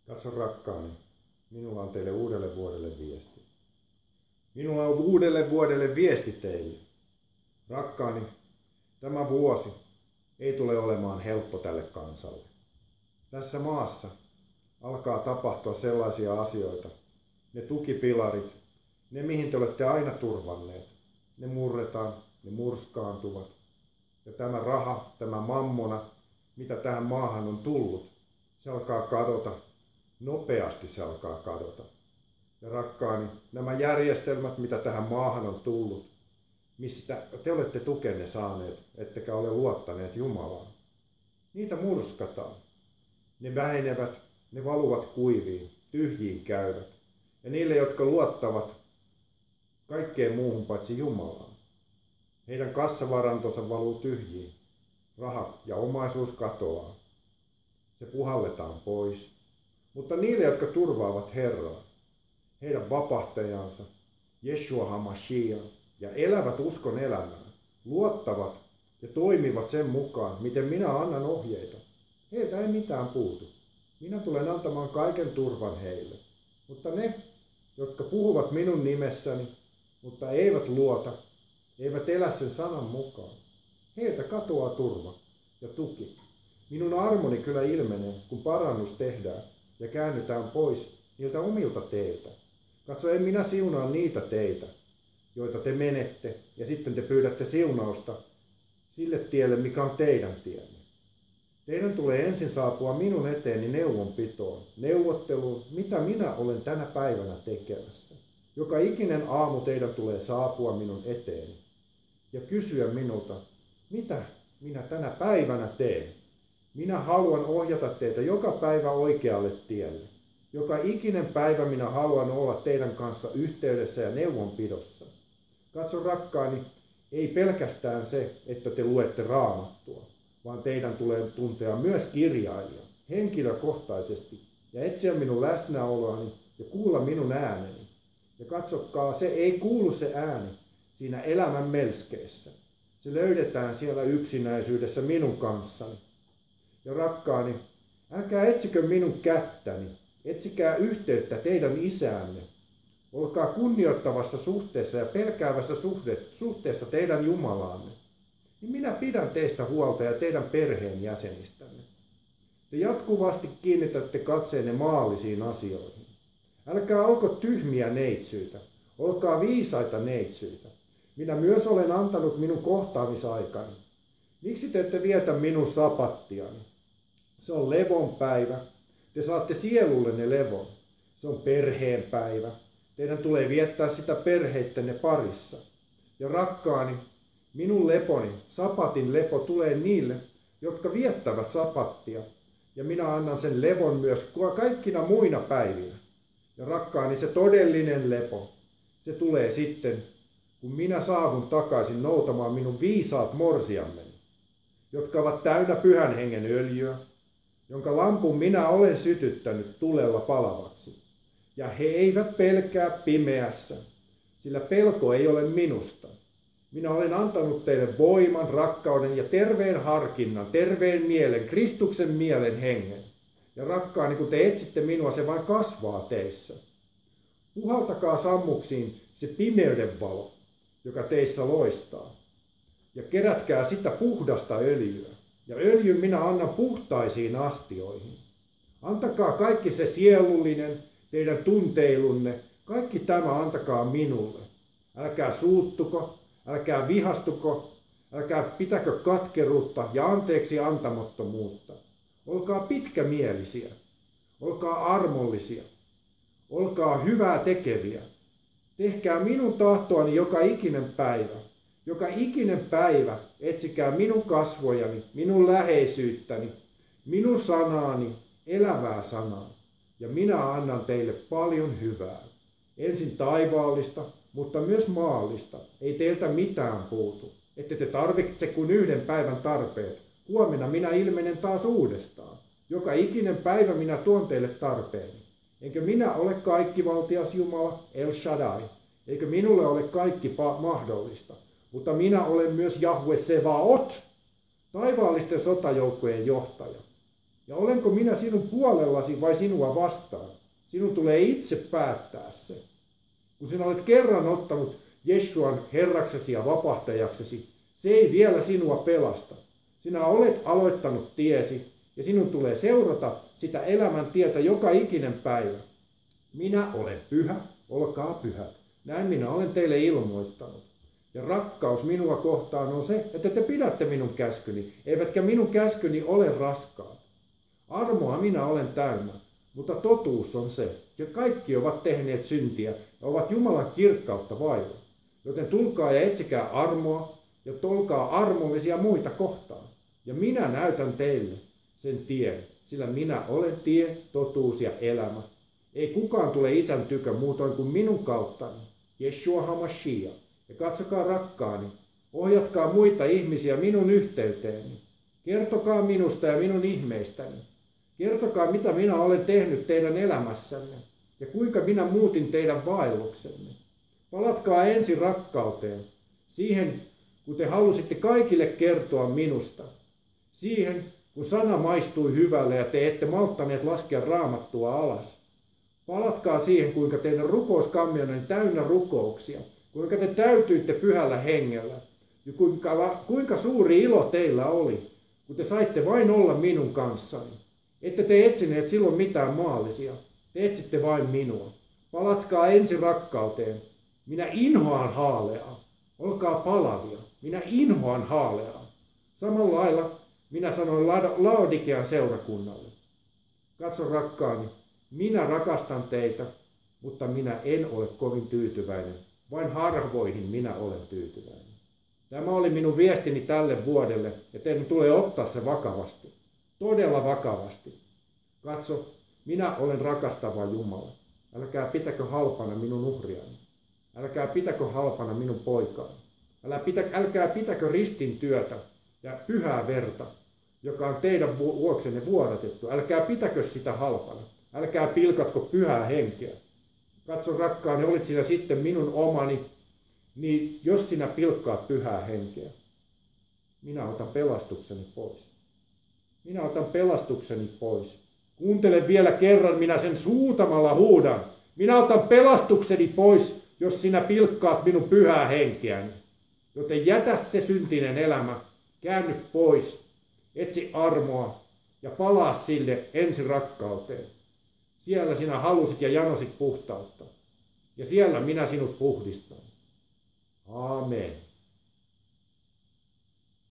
Katso rakkaani, minulla on teille uudelle vuodelle viesti. Minulla on uudelle vuodelle viesti teille. Rakkaani, tämä vuosi ei tule olemaan helppo tälle kansalle. Tässä maassa alkaa tapahtua sellaisia asioita, ne tukipilarit, ne mihin te olette aina turvanneet, ne murretaan, ne murskaantuvat. Ja tämä raha, tämä mammona, mitä tähän maahan on tullut, se alkaa kadota. Nopeasti se alkaa kadota. Ja rakkaani, nämä järjestelmät, mitä tähän maahan on tullut, mistä te olette tukenne saaneet, ettekä ole luottaneet Jumalaan, niitä murskataan. Ne vähenevät, ne valuvat kuiviin, tyhjiin käyvät. Ja niille, jotka luottavat kaikkeen muuhun paitsi Jumalaan, heidän kassavarantonsa valuu tyhjiin. Raha ja omaisuus katoaa. Se puhalletaan pois. Mutta niille, jotka turvaavat Herraa, heidän vapahtajansa, Jeshua HaMashiach, ja elävät uskon elämää, luottavat ja toimivat sen mukaan, miten minä annan ohjeita, heiltä ei mitään puutu. Minä tulen antamaan kaiken turvan heille. Mutta ne, jotka puhuvat minun nimessäni, mutta eivät luota, eivät elä sen sanan mukaan, heiltä katoaa turva ja tuki. Minun armoni kyllä ilmenee, kun parannus tehdään ja käännytään pois niiltä omilta teiltä. Katso, en minä siunaa niitä teitä, joita te menette, ja sitten te pyydätte siunausta sille tielle, mikä on teidän tienne. Teidän tulee ensin saapua minun eteeni neuvonpitoon, neuvotteluun, mitä minä olen tänä päivänä tekemässä. Joka ikinen aamu teidän tulee saapua minun eteeni ja kysyä minulta, mitä minä tänä päivänä teen. Minä haluan ohjata teitä joka päivä oikealle tielle. Joka ikinen päivä minä haluan olla teidän kanssa yhteydessä ja neuvonpidossa. Katso rakkaani, ei pelkästään se, että te luette Raamattua, vaan teidän tulee tuntea myös kirjailija henkilökohtaisesti ja etsiä minun läsnäoloani ja kuulla minun ääneni. Ja katsokaa, se ei kuulu se ääni siinä elämän melskeessä. Se löydetään siellä yksinäisyydessä minun kanssani. Ja rakkaani, älkää etsikö minun kättäni, etsikää yhteyttä teidän isäänne. Olkaa kunnioittavassa suhteessa ja pelkäävässä suhteessa teidän Jumalaanne. Niin minä pidän teistä huolta ja teidän perheen jäsenistänne. Te jatkuvasti kiinnitätte katseenne maallisiin asioihin. Älkää olko tyhmiä neitsyitä, olkaa viisaita neitsyitä. Minä myös olen antanut minun kohtaamisaikani. Miksi te ette vietä minun sapattiani? Se on levon päivä. Te saatte sielullenne levon. Se on perheen päivä. Teidän tulee viettää sitä perheittenne parissa. Ja rakkaani, minun leponi, sapatin lepo tulee niille, jotka viettävät sapattia. Ja minä annan sen levon myös kaikkina muina päivinä. Ja rakkaani, se todellinen lepo, se tulee sitten, kun minä saavun takaisin noutamaan minun viisaat morsiammeni, jotka ovat täynnä pyhän hengen öljyä, jonka lampun minä olen sytyttänyt tulella palavaksi. Ja he eivät pelkää pimeässä, sillä pelko ei ole minusta. Minä olen antanut teille voiman, rakkauden ja terveen harkinnan, terveen mielen, Kristuksen mielen hengen. Ja rakkaani, kun te etsitte minua, se vain kasvaa teissä. Puhaltakaa sammuksiin se pimeyden valo, joka teissä loistaa. Ja kerätkää sitä puhdasta öljyä. Ja öljyn minä annan puhtaisiin astioihin. Antakaa kaikki se sielullinen, teidän tunteilunne, kaikki tämä antakaa minulle. Älkää suuttuko, älkää vihastuko, älkää pitäkö katkeruutta ja anteeksi antamattomuutta. Olkaa pitkämielisiä, olkaa armollisia, olkaa hyvää tekeviä. Tehkää minun tahtoani joka ikinen päivä. Joka ikinen päivä etsikää minun kasvojani, minun läheisyyttäni, minun sanaani, elävää sanaa. Ja minä annan teille paljon hyvää. Ensin taivaallista, mutta myös maallista. Ei teiltä mitään puutu. Ette te tarvitse kuin yhden päivän tarpeet. Huomenna minä ilmenen taas uudestaan. Joka ikinen päivä minä tuon teille tarpeeni. Enkö minä ole kaikkivaltias Jumala, El Shaddai? Eikö minulle ole kaikki mahdollista? Mutta minä olen myös Jahve Sevaot, taivaallisten sotajoukkojen johtaja. Ja olenko minä sinun puolellasi vai sinua vastaan? Sinun tulee itse päättää se. Kun sinä olet kerran ottanut Jessuan herraksesi ja vapahtajaksesi, se ei vielä sinua pelasta. Sinä olet aloittanut tiesi ja sinun tulee seurata sitä elämän tietä joka ikinen päivä. Minä olen pyhä, olkaa pyhät. Näin minä olen teille ilmoittanut. Ja rakkaus minua kohtaan on se, että te pidätte minun käskyni, eivätkä minun käskyni ole raskaat. Armoa minä olen täynnä, mutta totuus on se, että kaikki ovat tehneet syntiä ja ovat Jumalan kirkkautta vailla. Joten tulkaa ja etsikää armoa ja olkaa armollisia muita kohtaan. Ja minä näytän teille sen tien, sillä minä olen tie, totuus ja elämä. Ei kukaan tule Isän tykö muutoin kuin minun kauttani, Jeshua HaMashiach. Ja katsokaa rakkaani, ohjatkaa muita ihmisiä minun yhteyteeni. Kertokaa minusta ja minun ihmeistäni. Kertokaa, mitä minä olen tehnyt teidän elämässänne ja kuinka minä muutin teidän vaelluksenne. Palatkaa ensin rakkauteen, siihen, kun te halusitte kaikille kertoa minusta. Siihen, kun sana maistui hyvälle ja te ette malttaneet laskea Raamattua alas. Palatkaa siihen, kuinka teidän rukouskammionne on täynnä rukouksia, kuinka te täytyitte pyhällä hengellä ja kuinka suuri ilo teillä oli, kun te saitte vain olla minun kanssani. Ette te etsineet silloin mitään maallisia, te etsitte vain minua. Palatkaa ensin rakkauteen. Minä inhoan haaleaa. Olkaa palavia. Minä inhoan haaleaa. Samalla lailla minä sanoin Laodikean seurakunnalle. Katso rakkaani, minä rakastan teitä, mutta minä en ole kovin tyytyväinen. Vain harvoihin minä olen tyytyväinen. Tämä oli minun viestini tälle vuodelle ja teidän tulee ottaa se vakavasti. Todella vakavasti. Katso, minä olen rakastava Jumala. Älkää pitäkö halpana minun uhriani. Älkää pitäkö halpana minun poikaani. Älkää pitäkö ristin työtä ja pyhää verta, joka on teidän vuoksenne vuodatettu. Älkää pitäkö sitä halpana. Älkää pilkatko pyhää henkeä. Katso rakkaani, olit sinä sitten minun omani, niin jos sinä pilkkaat pyhää henkeä, minä otan pelastukseni pois. Minä otan pelastukseni pois. Kuuntele vielä kerran, minä sen suutamalla huudan. Minä otan pelastukseni pois, jos sinä pilkkaat minun pyhää henkeäni. Joten jätä se syntinen elämä, käänny pois, etsi armoa ja palaa sille ensi rakkauteen. Siellä sinä halusit ja janosit puhtautta. Ja siellä minä sinut puhdistan. Amen.